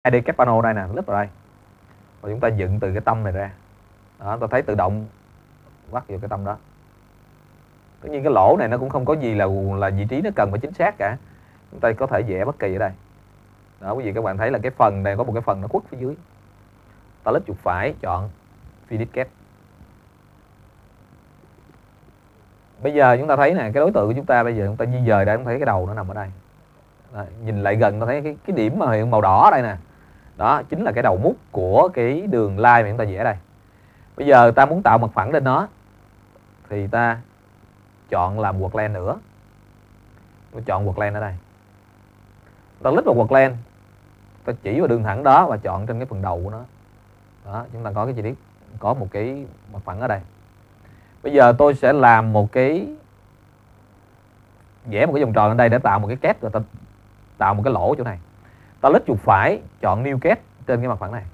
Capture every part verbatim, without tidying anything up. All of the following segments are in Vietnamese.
hai D Capano đây nè, lít vào đây. Và chúng ta dựng từ cái tâm này ra. Đó, ta thấy tự động bắt vào cái tâm đó. Tất nhiên cái lỗ này nó cũng không có gì là là vị trí nó cần phải chính xác cả. Chúng ta có thể vẽ bất kỳ ở đây. Đó, quý vị các bạn thấy là cái phần này có một cái phần nó khuất phía dưới. Ta lít chuột phải chọn Finish Cat. Bây giờ chúng ta thấy nè, cái đối tượng của chúng ta bây giờ chúng ta di dời ra, chúng ta thấy cái đầu nó nằm ở đây. Đó, nhìn lại gần ta thấy cái cái điểm mà hiện màu đỏ ở đây nè. Đó chính là cái đầu mút của cái đường line mà chúng ta vẽ đây. Bây giờ ta muốn tạo mặt phẳng lên nó thì ta chọn làm quật len nữa. Tôi chọn quật len ở đây. Ta click vào quật len, ta chỉ vào đường thẳng đó và chọn trên cái phần đầu của nó. Đó, chúng ta có cái chi tiết, có một cái mặt phẳng ở đây. Bây giờ tôi sẽ làm một cái vẽ một cái vòng tròn ở đây để tạo một cái két, rồi ta tạo một cái lỗ chỗ này. Ta lít chuột phải chọn new két trên cái mặt phẳng này.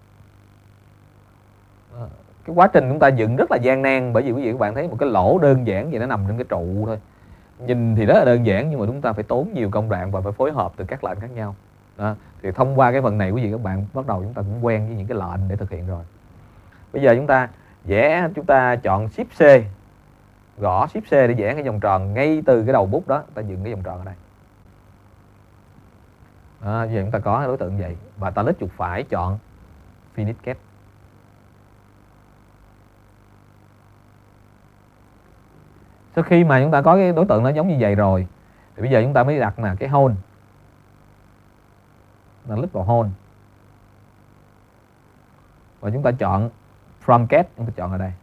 Cái quá trình chúng ta dựng rất là gian nan, bởi vì quý vị các bạn thấy một cái lỗ đơn giản vậy nó nằm trên cái trụ thôi. Nhìn thì rất là đơn giản nhưng mà chúng ta phải tốn nhiều công đoạn và phải phối hợp từ các lệnh khác nhau. Đó. Thì thông qua cái phần này quý vị các bạn bắt đầu chúng ta cũng quen với những cái lệnh để thực hiện rồi. Bây giờ chúng ta vẽ, chúng ta chọn Shift C, gõ Shift C để vẽ cái vòng tròn ngay từ cái đầu bút đó, ta dựng cái vòng tròn ở đây. Đó, giờ chúng ta có đối tượng vậy và ta lít chuột phải chọn Finish Cat. Sau khi mà chúng ta có cái đối tượng nó giống như vậy rồi thì bây giờ chúng ta mới đặt là cái hole. Ta lít vào hole và chúng ta chọn From Cat, chúng ta chọn ở đây.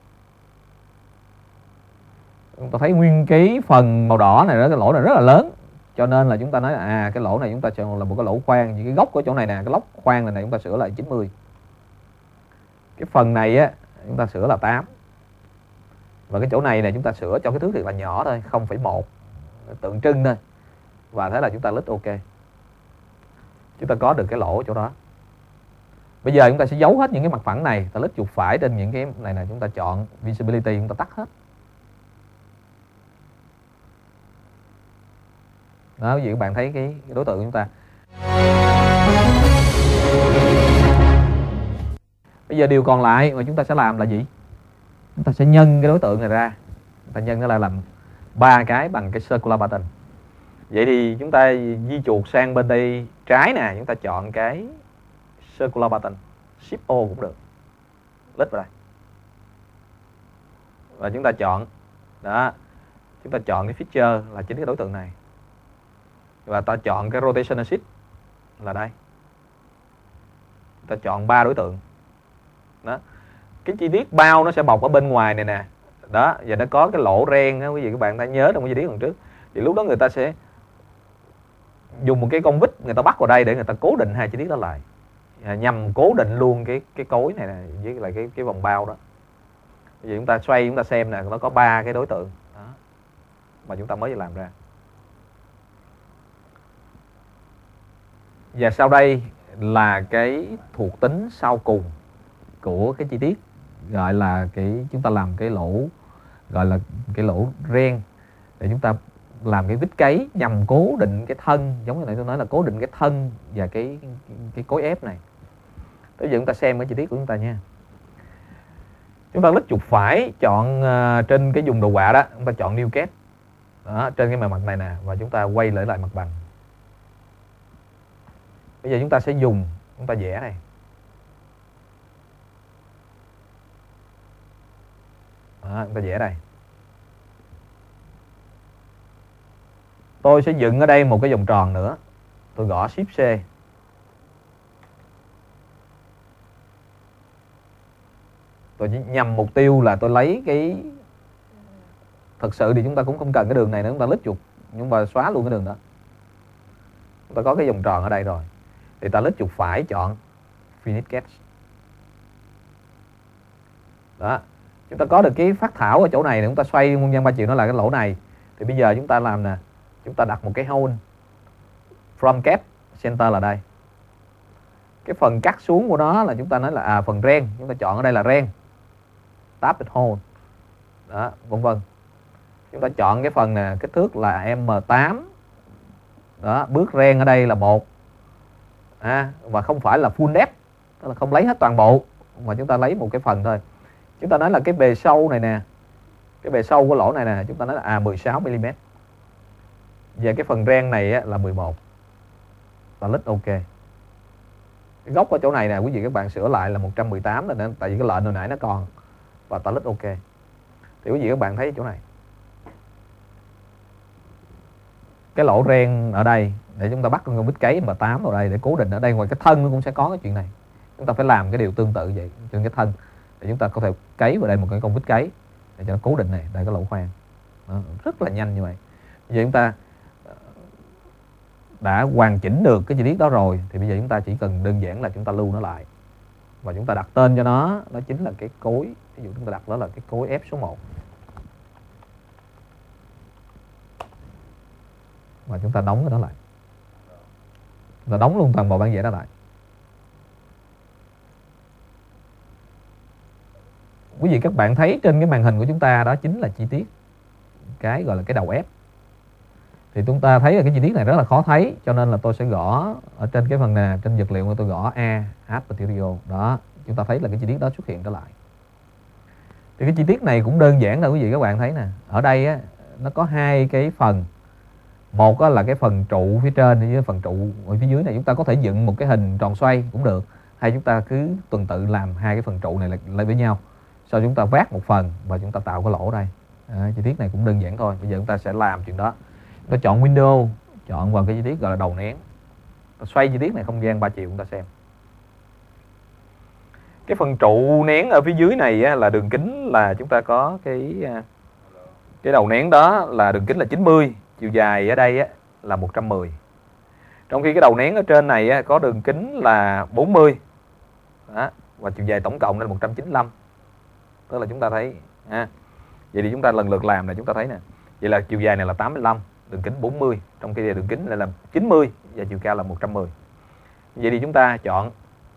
Chúng ta thấy nguyên cái phần màu đỏ này đó, cái lỗ này rất là lớn, cho nên là chúng ta nói là, à cái lỗ này chúng ta chọn là một cái lỗ khoan. Những cái góc của chỗ này nè, cái lốc khoan này, này chúng ta sửa lại chín mươi. Cái phần này á chúng ta sửa là tám. Và cái chỗ này này chúng ta sửa cho cái thước thiệt là nhỏ thôi, không phẩy một, tượng trưng thôi. Và thế là chúng ta lít OK. Chúng ta có được cái lỗ ở chỗ đó. Bây giờ chúng ta sẽ giấu hết những cái mặt phẳng này, ta lít chuột phải trên những cái này này, chúng ta chọn Visibility, chúng ta tắt hết. Đó, quý vị các bạn thấy cái, cái đối tượng của chúng ta. Bây giờ điều còn lại mà chúng ta sẽ làm là gì? Chúng ta sẽ nhân cái đối tượng này ra. Chúng ta nhân nó lại làm ba cái bằng cái circular pattern. Vậy thì chúng ta di chuột sang bên đây trái nè, chúng ta chọn cái circular pattern, Shift O cũng được. Lít vào đây. Và chúng ta chọn đó, chúng ta chọn cái feature là chính cái đối tượng này. Và ta chọn cái rotation assist là đây. Ta chọn ba đối tượng. Đó. Cái chi tiết bao nó sẽ bọc ở bên ngoài này nè. Đó, và nó có cái lỗ ren đó, quý vị các bạn ta nhớ trong cái chi tiết lần trước. Thì lúc đó người ta sẽ dùng một cái con vít, người ta bắt vào đây để người ta cố định hai chi tiết đó lại. Nhằm cố định luôn cái cái cối này nè với lại cái cái vòng bao đó. Bây giờ chúng ta xoay, chúng ta xem nè, nó có ba cái đối tượng đó mà chúng ta mới làm ra. Và sau đây là cái thuộc tính sau cùng của cái chi tiết, gọi là cái chúng ta làm cái lỗ, gọi là cái lỗ ren để chúng ta làm cái vít cấy nhằm cố định cái thân, giống như này tôi nói là cố định cái thân và cái cái cối ép này. Bây giờ chúng ta xem cái chi tiết của chúng ta nha. Chúng ta lít chuột phải chọn uh, trên cái vùng đồ họa đó, chúng ta chọn New Cat đó, trên cái bề mặt này nè, và chúng ta quay lại lại mặt bằng. Bây giờ chúng ta sẽ dùng, chúng ta vẽ này. Đó, chúng ta vẽ đây. Tôi sẽ dựng ở đây một cái vòng tròn nữa. Tôi gõ Shift C. Tôi chỉ nhằm mục tiêu là tôi lấy cái... Thật sự thì chúng ta cũng không cần cái đường này nữa, chúng ta lít chuột, chúng ta xóa luôn cái đường đó. Chúng ta có cái vòng tròn ở đây rồi. Thì ta lít chuột phải chọn Finish Cat. Đó. Chúng ta có được cái phát thảo ở chỗ này, chúng ta xoay muôn gian ba chiều nó là cái lỗ này. Thì bây giờ chúng ta làm nè, chúng ta đặt một cái hole From Cat Center là đây. Cái phần cắt xuống của nó là chúng ta nói là à phần ren, chúng ta chọn ở đây là ren. Tap it hole. Đó, vân vân. Chúng ta chọn cái phần nè, kích thước là M tám. Đó, bước ren ở đây là một. à, và không phải là full depth, tức là không lấy hết toàn bộ mà chúng ta lấy một cái phần thôi. Chúng ta nói là cái bề sâu này nè, cái bề sâu của lỗ này nè, chúng ta nói là à mười sáu mi li mét. Về cái phần ren này á, là mười một. Ta lít ok. Cái góc ở chỗ này nè quý vị các bạn sửa lại là một trăm mười tám rồi, tại vì cái lệnh hồi nãy nó còn, và ta lít ok. Thì quý vị các bạn thấy chỗ này, cái lỗ ren ở đây để chúng ta bắt con vít cấy M tám vào đây để cố định ở đây. Ngoài cái thân nó cũng sẽ có cái chuyện này, chúng ta phải làm cái điều tương tự vậy trên cái thân để chúng ta có thể cấy vào đây một cái con vít cấy để cho nó cố định này, đây cái lỗ khoan. Đó, rất là nhanh như vậy. Bây giờ chúng ta đã hoàn chỉnh được cái chi tiết đó rồi thì bây giờ chúng ta chỉ cần đơn giản là chúng ta lưu nó lại và chúng ta đặt tên cho nó, đó chính là cái cối. Ví dụ chúng ta đặt đó là cái cối F số một và chúng ta đóng cái đó lại, chúng ta đóng luôn toàn bộ bản vẽ đó lại. Quý vị các bạn thấy trên cái màn hình của chúng ta đó chính là chi tiết cái gọi là cái đầu F. Thì chúng ta thấy là cái chi tiết này rất là khó thấy, cho nên là tôi sẽ gõ ở trên cái phần này, trên vật liệu mà tôi gõ A, Add Material. Đó, chúng ta thấy là cái chi tiết đó xuất hiện trở lại. Thì cái chi tiết này cũng đơn giản là quý vị các bạn thấy nè. Ở đây á, nó có hai cái phần. Một là cái phần trụ phía trên với phần trụ ở phía dưới này. Chúng ta có thể dựng một cái hình tròn xoay cũng được, hay chúng ta cứ tuần tự làm hai cái phần trụ này lại với nhau, sau chúng ta vát một phần và chúng ta tạo cái lỗ đây. À, chi tiết này cũng đơn giản thôi. Bây giờ chúng ta sẽ làm chuyện đó. Chúng ta chọn Windows, chọn vào cái chi tiết gọi là đầu nén, ta xoay chi tiết này không gian ba chiều chúng ta xem. Cái phần trụ nén ở phía dưới này á, là đường kính là chúng ta có cái cái đầu nén đó là đường kính là chín mươi, chiều dài ở đây á, là một trăm mười. Trong khi cái đầu nén ở trên này á, có đường kính là bốn mươi. Đó, và chiều dài tổng cộng là một trăm chín mươi lăm. Tức là chúng ta thấy ha. Vậy thì chúng ta lần lượt làm này chúng ta thấy nè. Vậy là chiều dài này là tám mươi lăm, đường kính bốn mươi, trong khi đường kính này là chín mươi và chiều cao là một trăm mười. Vậy thì chúng ta chọn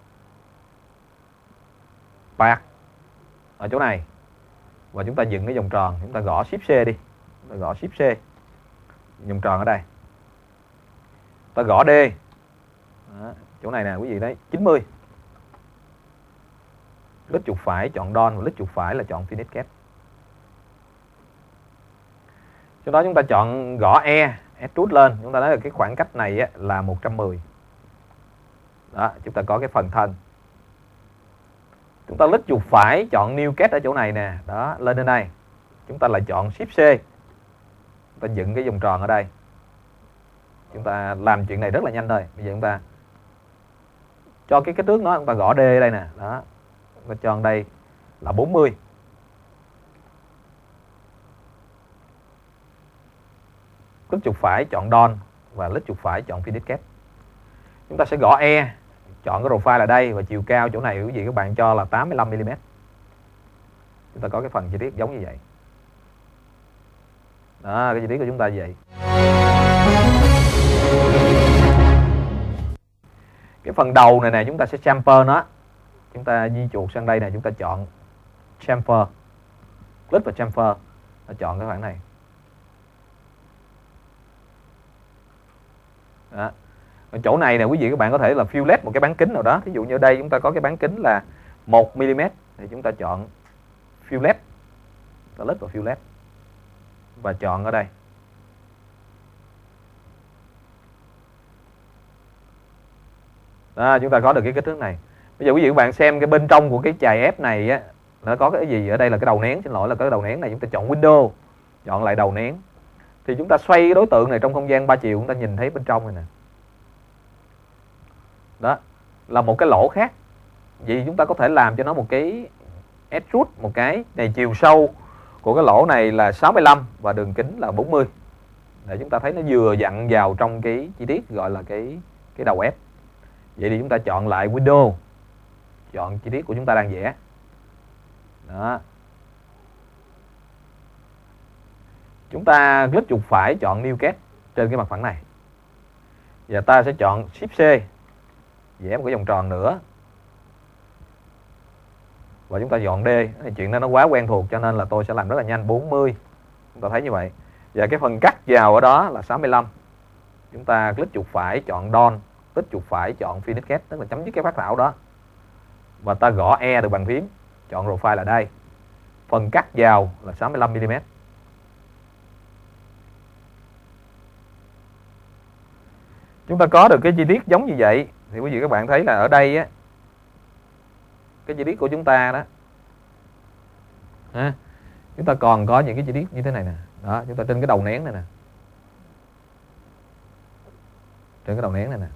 Path ở chỗ này và chúng ta dựng cái vòng tròn, chúng ta gõ Shift C đi. Chúng ta gõ Shift C. Vòng tròn ở đây. Ta gõ D. Đó, chỗ này nè quý vị đấy, chín mươi. Click chuột phải chọn Done và click chuột phải là chọn Finish Cap. Sau đó chúng ta chọn gõ E, extrude lên, chúng ta nói là cái khoảng cách này á, là một trăm mười. Đó, chúng ta có cái phần thân. Chúng ta click chuột phải chọn New Cat ở chỗ này nè, đó, lên đến đây. Chúng ta lại chọn Shift C. Chúng ta dựng cái vòng tròn ở đây. Chúng ta làm chuyện này rất là nhanh thôi. Bây giờ chúng ta cho cái kích thước nó, chúng ta gõ D ở đây nè, đó. Chúng ta cho đây là bốn mươi. Click chuột phải chọn Done và click chuột phải chọn Finish Cap. Chúng ta sẽ gõ E, chọn cái profile là đây và chiều cao chỗ này quý vị các bạn cho là tám mươi lăm mi li mét. Chúng ta có cái phần chi tiết giống như vậy. Đó, cái chi tiết của chúng ta như vậy. Cái phần đầu này nè chúng ta sẽ chamfer nó. Chúng ta di chuột sang đây này, chúng ta chọn chamfer. Click vào chamfer, ta chọn cái khoảng này. Đó. Ở chỗ này nè quý vị các bạn có thể là fillet một cái bán kính nào đó. Ví dụ như ở đây chúng ta có cái bán kính là một mi li mét thì chúng ta chọn fillet. Ta click vào fillet và chọn ở đây. Đó, chúng ta có được cái kích thước này. Bây giờ quý vị các bạn xem cái bên trong của cái chài ép này á, nó có cái gì ở đây là cái đầu nén, xin lỗi là cái đầu nén này. Chúng ta chọn Windows, chọn lại đầu nén. Thì chúng ta xoay cái đối tượng này trong không gian ba chiều, chúng ta nhìn thấy bên trong này nè. Đó, là một cái lỗ khác. Vậy chúng ta có thể làm cho nó một cái extrude, một cái này chiều sâu của cái lỗ này là sáu mươi lăm và đường kính là bốn mươi. Để chúng ta thấy nó vừa dặn vào trong cái chi tiết gọi là cái cái đầu ép. Vậy thì chúng ta chọn lại Windows, chọn chi tiết của chúng ta đang vẽ. Đó. Chúng ta click chuột phải chọn New Cat trên cái mặt phẳng này. Và ta sẽ chọn Shift C, vẽ một cái vòng tròn nữa. Và chúng ta dọn D. Chuyện đó nó quá quen thuộc cho nên là tôi sẽ làm rất là nhanh. bốn mươi. Chúng ta thấy như vậy. Và cái phần cắt vào ở đó là sáu mươi lăm. Chúng ta click chuột phải chọn Done, click chuột phải chọn Finish Cut, tức là chấm dứt cái phát thảo đó. Và ta gõ E từ bàn phím, chọn Profile là đây. Phần cắt vào là sáu mươi lăm mi li mét. Chúng ta có được cái chi tiết giống như vậy thì quý vị các bạn thấy là ở đây á, cái chi tiết của chúng ta đó, à, chúng ta còn có những cái chi tiết như thế này nè. Đó, chúng ta trên cái đầu nén này nè, trên cái đầu nén này nè,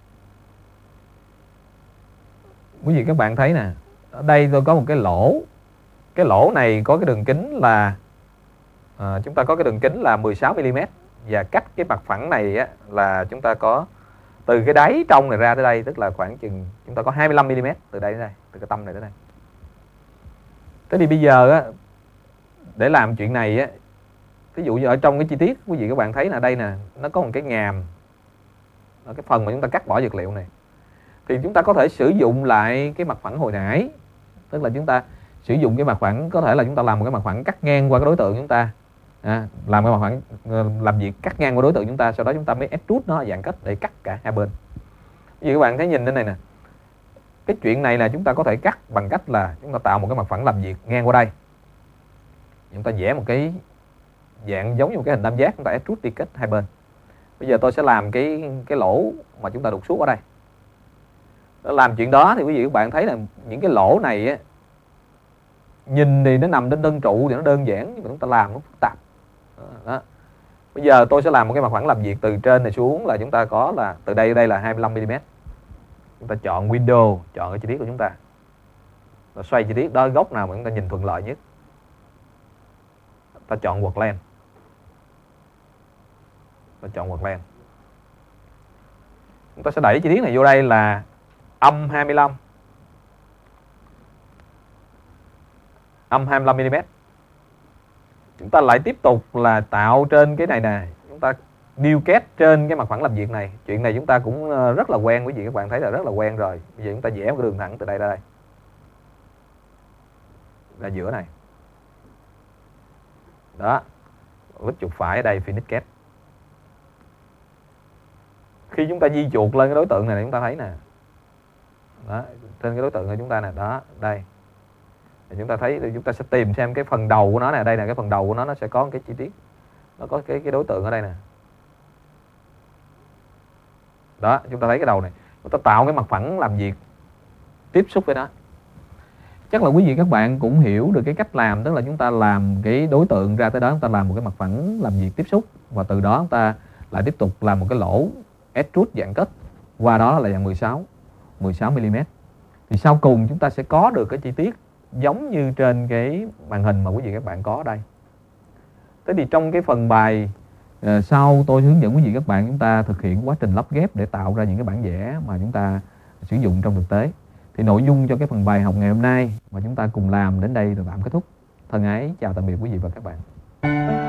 quý vị các bạn thấy nè, ở đây tôi có một cái lỗ. Cái lỗ này có cái đường kính là à, chúng ta có cái đường kính là mười sáu mi li mét, và cách cái mặt phẳng này á, là chúng ta có từ cái đáy trong này ra tới đây, tức là khoảng chừng chúng ta có hai mươi lăm mi li mét từ đây đến đây, từ cái tâm này tới đây. Thế thì bây giờ á, để làm chuyện này á, ví dụ như ở trong cái chi tiết quý vị các bạn thấy là đây nè, nó có một cái ngàm ở cái phần mà chúng ta cắt bỏ dược liệu này, thì chúng ta có thể sử dụng lại cái mặt phẳng hồi nãy, tức là chúng ta sử dụng cái mặt phẳng, có thể là chúng ta làm một cái mặt phẳng cắt ngang qua cái đối tượng chúng ta, à, làm cái mặt phẳng làm việc cắt ngang qua đối tượng chúng ta, sau đó chúng ta mới extrude nó dạng cách để cắt cả hai bên. Vì các bạn thấy nhìn trên này nè, cái chuyện này là chúng ta có thể cắt bằng cách là chúng ta tạo một cái mặt phẳng làm việc ngang qua đây, chúng ta vẽ một cái dạng giống như một cái hình tam giác, chúng ta extrude đi kết hai bên. Bây giờ tôi sẽ làm cái cái lỗ mà chúng ta đục suốt ở đây. Để làm chuyện đó thì quý vị các bạn thấy là những cái lỗ này á, nhìn thì nó nằm trên đơn trụ thì nó đơn giản, nhưng mà chúng ta làm nó phức tạp. Đó. Bây giờ tôi sẽ làm một cái mặt phẳng làm việc từ trên này xuống, là chúng ta có là từ đây đây là hai mươi lăm mi li mét. Chúng ta chọn Window, chọn cái chi tiết của chúng ta, và xoay chi tiết đó góc nào mà chúng ta nhìn thuận lợi nhất. Ta chọn Work Length, ta chọn Work Length. Chúng ta sẽ đẩy chi tiết này vô đây là âm hai mươi lăm, âm hai mươi lăm mi li mét. Chúng ta lại tiếp tục là tạo trên cái này nè, chúng ta điêu kết trên cái mặt phẳng làm việc này. Chuyện này chúng ta cũng rất là quen, quý vị các bạn thấy là rất là quen rồi. Bây giờ chúng ta vẽ một cái đường thẳng từ đây ra đây, ra giữa này. Đó, click chuột phải ở đây Finish Cut. Khi chúng ta di chuột lên cái đối tượng này, này chúng ta thấy nè, đó, trên cái đối tượng của chúng ta nè, đó, đây. Thì chúng ta thấy, chúng ta sẽ tìm xem cái phần đầu của nó nè, đây là cái phần đầu của nó, nó sẽ có cái chi tiết, nó có cái cái đối tượng ở đây nè. Đó, chúng ta thấy cái đầu này, chúng ta tạo cái mặt phẳng làm việc tiếp xúc với nó. Chắc là quý vị các bạn cũng hiểu được cái cách làm, tức là chúng ta làm cái đối tượng ra tới đó, chúng ta làm một cái mặt phẳng làm việc tiếp xúc, và từ đó chúng ta lại tiếp tục làm một cái lỗ extrude dạng kết, qua đó là dạng mười sáu mi li mét. Thì sau cùng chúng ta sẽ có được cái chi tiết giống như trên cái màn hình mà quý vị các bạn có ở đây. Thế thì trong cái phần bài uh, sau tôi hướng dẫn quý vị các bạn chúng ta thực hiện quá trình lắp ghép để tạo ra những cái bản vẽ mà chúng ta sử dụng trong thực tế. Thì nội dung cho cái phần bài học ngày hôm nay mà chúng ta cùng làm đến đây là tạm kết thúc. Thân ái chào tạm biệt quý vị và các bạn.